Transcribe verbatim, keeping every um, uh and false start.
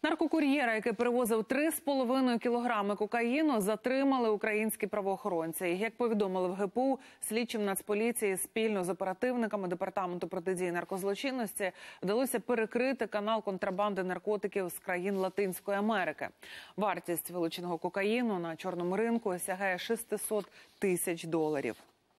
Наркокур'єра, який перевозив три з половиною кілограми кокаїну, затримали українські правоохоронці. Як повідомили в ге пе у, слідчим Нацполіції спільно з оперативниками Департаменту протидії наркозлочинності вдалося перекрити канал контрабанди наркотиків з країн Латинської Америки. Вартість вилученого кокаїну на чорному ринку сягає шістсот тисяч доларів.